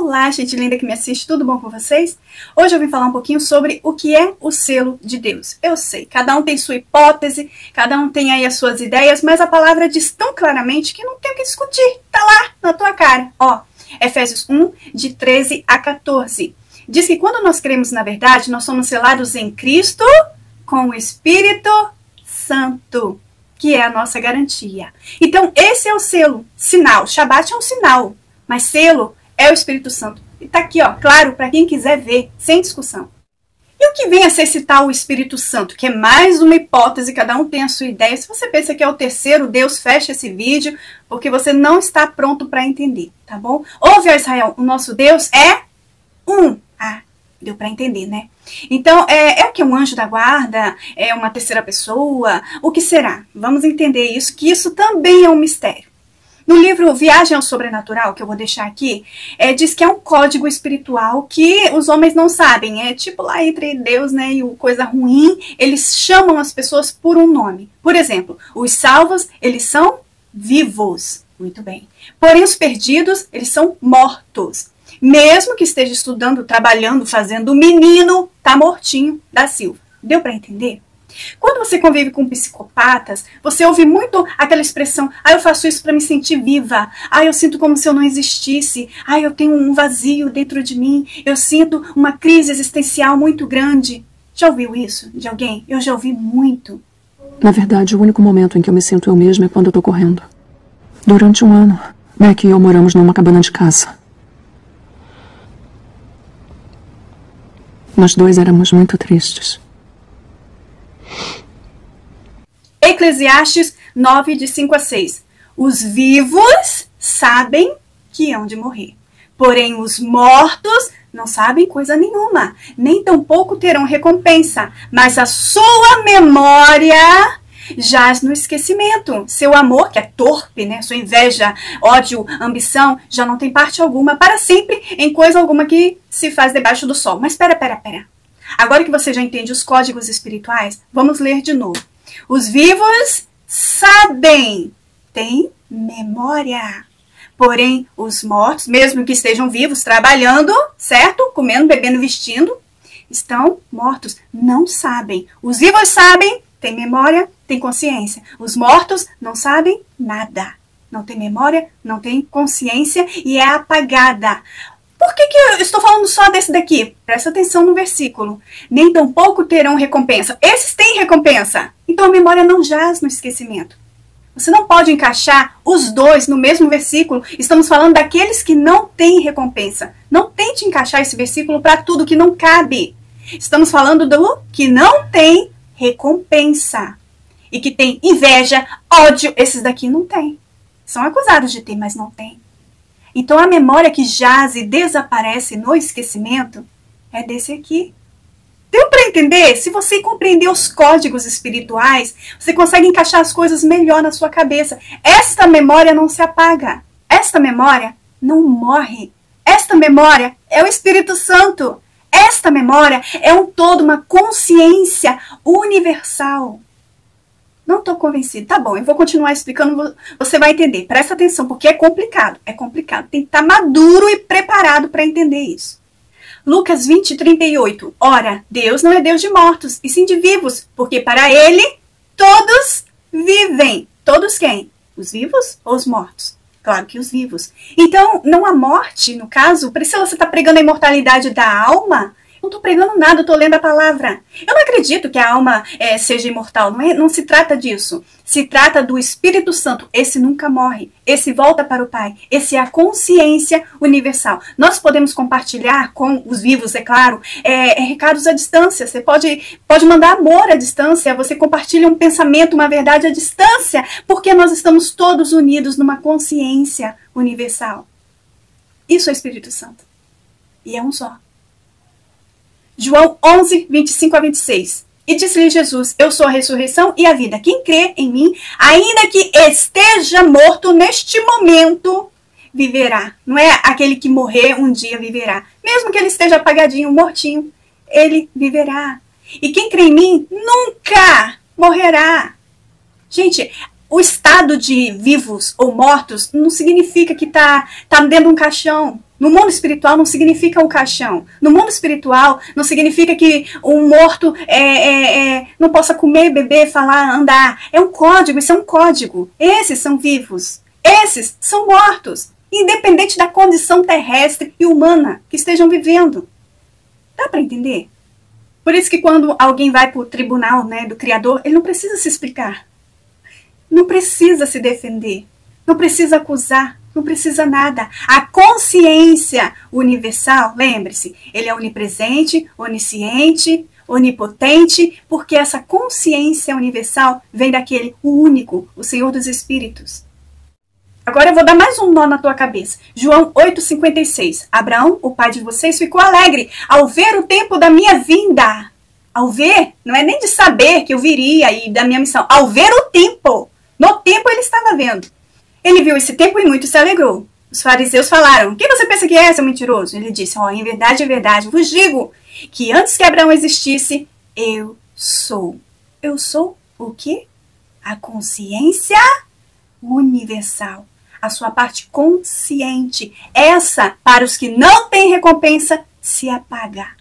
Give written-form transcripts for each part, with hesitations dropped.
Olá, gente linda que me assiste, tudo bom com vocês? Hoje eu vim falar um pouquinho sobre o que é o selo de Deus. Eu sei, cada um tem sua hipótese, cada um tem aí as suas ideias, mas a palavra diz tão claramente que não tem o que discutir, tá lá na tua cara. Ó, Efésios 1, de 13 a 14. Diz que quando nós cremos na verdade, nós somos selados em Cristo com o Espírito Santo, que é a nossa garantia. Então, esse é o selo, sinal. Shabat é um sinal, mas selo é o Espírito Santo. E tá aqui, ó, claro, para quem quiser ver, sem discussão. E o que vem a ser citar o Espírito Santo, que é mais uma hipótese, cada um tem a sua ideia. Se você pensa que é o terceiro Deus, fecha esse vídeo, porque você não está pronto para entender, tá bom? Ouve, ó Israel, o nosso Deus é um. Ah, deu para entender, né? Então, é o que? Um anjo da guarda? É uma terceira pessoa? O que será? Vamos entender isso, que isso também é um mistério. No livro Viagem ao Sobrenatural, que eu vou deixar aqui, diz que é um código espiritual que os homens não sabem. É tipo lá entre Deus, né, e o coisa ruim, eles chamam as pessoas por um nome. Por exemplo, os salvos, eles são vivos. Muito bem. Porém, os perdidos, eles são mortos. Mesmo que esteja estudando, trabalhando, fazendo, o menino tá mortinho da Silva. Deu para entender? Quando você convive com psicopatas, você ouve muito aquela expressão: ah, eu faço isso para me sentir viva, ah, eu sinto como se eu não existisse, ah, eu tenho um vazio dentro de mim, eu sinto uma crise existencial muito grande. Já ouviu isso de alguém? Eu já ouvi muito. Na verdade, o único momento em que eu me sinto eu mesma é quando eu tô correndo. Durante um ano, Mac e eu moramos numa cabana de caça. Nós dois éramos muito tristes. Eclesiastes 9, de 5 a 6. Os vivos sabem que hão de morrer, porém os mortos não sabem coisa nenhuma, nem tampouco terão recompensa, mas a sua memória jaz no esquecimento. Seu amor, que é torpe, né? Sua inveja, ódio, ambição, já não tem parte alguma para sempre em coisa alguma que se faz debaixo do sol. Mas pera. Agora que você já entende os códigos espirituais, vamos ler de novo. Os vivos sabem, têm memória. Porém, os mortos, mesmo que estejam vivos, trabalhando, certo? Comendo, bebendo, vestindo, estão mortos, não sabem. Os vivos sabem, têm memória, têm consciência. Os mortos não sabem nada. Não tem memória, não tem consciência e é apagada. Por que eu estou falando só desse daqui? Presta atenção no versículo. Nem tampouco terão recompensa. Esses têm recompensa. Então a memória não jaz no esquecimento. Você não pode encaixar os dois no mesmo versículo. Estamos falando daqueles que não têm recompensa. Não tente encaixar esse versículo para tudo que não cabe. Estamos falando do que não tem recompensa. E que tem inveja, ódio. Esses daqui não têm. São acusados de ter, mas não têm. Então, a memória que jaz e desaparece no esquecimento é desse aqui. Deu para entender? Se você compreender os códigos espirituais, você consegue encaixar as coisas melhor na sua cabeça. Esta memória não se apaga. Esta memória não morre. Esta memória é o Espírito Santo. Esta memória é um todo, uma consciência universal. Não estou convencida. Tá bom, eu vou continuar explicando, você vai entender. Presta atenção, porque é complicado. É complicado. Tem que estar maduro e preparado para entender isso. Lucas 20, 38. Ora, Deus não é Deus de mortos, e sim de vivos, porque para Ele todos vivem. Todos quem? Os vivos ou os mortos? Claro que os vivos. Então, não há morte, no caso. Priscila, você está pregando a imortalidade da alma? Não estou pregando nada, estou lendo a palavra. Eu não acredito que a alma seja imortal, não se trata disso. Se trata do Espírito Santo. Esse nunca morre, esse volta para o Pai. Esse é a consciência universal. Nós podemos compartilhar com os vivos, é claro, recados à distância. Você pode mandar amor à distância, você compartilha um pensamento, uma verdade à distância, porque nós estamos todos unidos numa consciência universal. Isso é o Espírito Santo. E é um só. João 11, 25 a 26. E disse-lhe Jesus: eu sou a ressurreição e a vida. Quem crê em mim, ainda que esteja morto neste momento, viverá. Não é aquele que morrer um dia viverá. Mesmo que ele esteja apagadinho, mortinho, ele viverá. E quem crê em mim nunca morrerá. Gente, O estado de vivos ou mortos não significa que tá dentro de um caixão. No mundo espiritual não significa o caixão. No mundo espiritual não significa que um morto não possa comer, beber, falar, andar. É um código, isso é um código. Esses são vivos. Esses são mortos. Independente da condição terrestre e humana que estejam vivendo. Dá para entender? Por isso que quando alguém vai para o tribunal, né, do Criador, ele não precisa se explicar. Não precisa se defender. Não precisa acusar. Não precisa nada. A consciência universal, lembre-se, ele é onipresente, onisciente, onipotente, porque essa consciência universal vem daquele, o único, o Senhor dos Espíritos. Agora eu vou dar mais um nó na tua cabeça. João 8,56. Abraão, o pai de vocês, ficou alegre ao ver o tempo da minha vinda. Ao ver, não é nem de saber que eu viria e da minha missão. Ao ver o tempo. No tempo ele estava vendo. Ele viu esse tempo e muito se alegrou. Os fariseus falaram, quem você pensa que é, seu mentiroso? Ele disse, em verdade, vos digo que antes que Abraão existisse, eu sou. Eu sou o quê? A consciência universal. A sua parte consciente. Essa, para os que não têm recompensa, se apaga.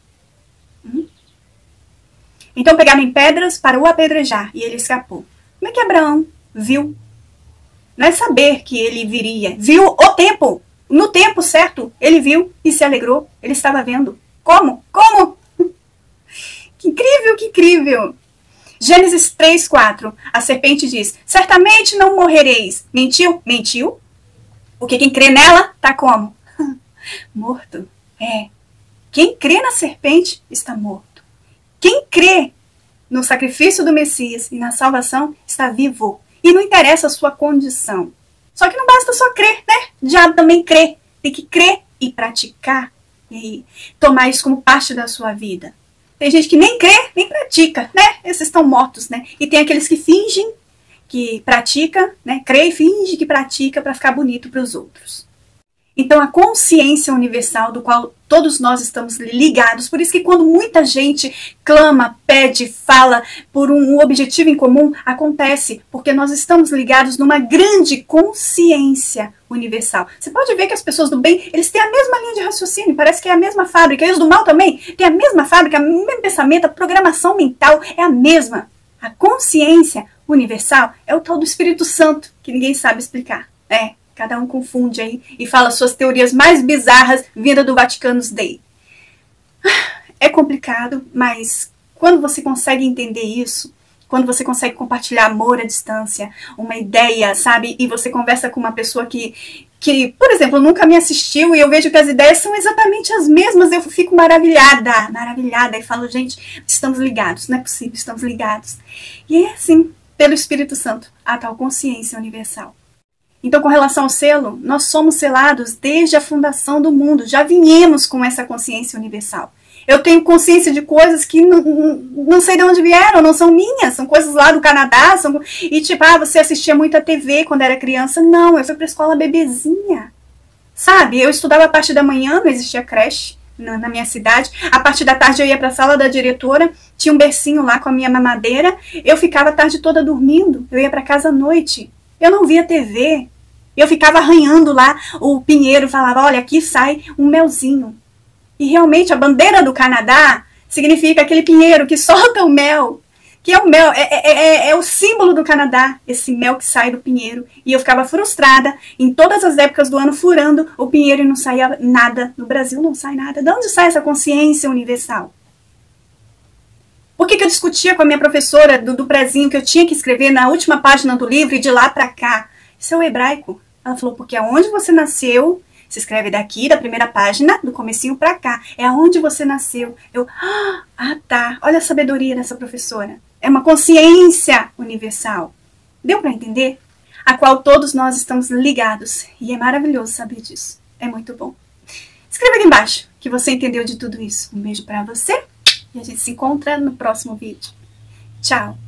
Então pegaram em pedras para o apedrejar e ele escapou. Como é que Abraão viu? Não é saber que ele viria. Viu o tempo. No tempo certo, ele viu e se alegrou. Ele estava vendo. Como? Como? Que incrível, que incrível. Gênesis 3:4. A serpente diz, certamente não morrereis. Mentiu? Mentiu. Porque quem crê nela, tá como? Morto. Quem crê na serpente está morto. Quem crê no sacrifício do Messias e na salvação está vivo. E não interessa a sua condição. Só que não basta só crer, né? O diabo também crê. Tem que crer e praticar. E tomar isso como parte da sua vida. Tem gente que nem crê, nem pratica, né? Esses estão mortos, né? E tem aqueles que fingem que pratica, né? Crê e finge que pratica para ficar bonito para os outros. Então a consciência universal do qual todos nós estamos ligados, por isso que quando muita gente clama, pede, fala por um objetivo em comum, acontece porque nós estamos ligados numa grande consciência universal. Você pode ver que as pessoas do bem, eles têm a mesma linha de raciocínio, parece que é a mesma fábrica, e os do mal também têm a mesma fábrica, o mesmo pensamento, a programação mental é a mesma. A consciência universal é o tal do Espírito Santo, que ninguém sabe explicar, né? Cada um confunde aí e fala suas teorias mais bizarras vinda do Vaticanus Dei. É complicado, mas quando você consegue entender isso, quando você consegue compartilhar amor à distância, uma ideia, sabe? E você conversa com uma pessoa que por exemplo, nunca me assistiu e eu vejo que as ideias são exatamente as mesmas, eu fico maravilhada, maravilhada. E falo, gente, estamos ligados, não é possível, estamos ligados. E é assim, pelo Espírito Santo, a tal consciência universal. Então, com relação ao selo, nós somos selados desde a fundação do mundo. Já viemos com essa consciência universal. Eu tenho consciência de coisas que não sei de onde vieram, não são minhas. São coisas lá do Canadá. E tipo, você assistia muito a TV quando era criança. Não, eu fui para a escola bebezinha. Sabe, eu estudava a parte da manhã, não existia creche na minha cidade. A parte da tarde eu ia para a sala da diretora, tinha um bercinho lá com a minha mamadeira. Eu ficava a tarde toda dormindo. Eu ia para casa à noite. Eu não via TV. Eu ficava arranhando lá o pinheiro, falava, olha, aqui sai um melzinho. E realmente a bandeira do Canadá significa aquele pinheiro que solta o mel, que é o mel, é o símbolo do Canadá, esse mel que sai do pinheiro. E eu ficava frustrada em todas as épocas do ano furando o pinheiro e não saía nada. No Brasil não sai nada. De onde sai essa consciência universal? Por que eu discutia com a minha professora do prezinho que eu tinha que escrever na última página do livro e de lá para cá? Isso é o hebraico. Ela falou, porque aonde você nasceu, se escreve daqui, da primeira página, do comecinho pra cá. É aonde você nasceu. Eu, tá. Olha a sabedoria dessa professora. É uma consciência universal. Deu pra entender? A qual todos nós estamos ligados. E é maravilhoso saber disso. É muito bom. Escreva aqui embaixo que você entendeu de tudo isso. Um beijo pra você. E a gente se encontra no próximo vídeo. Tchau.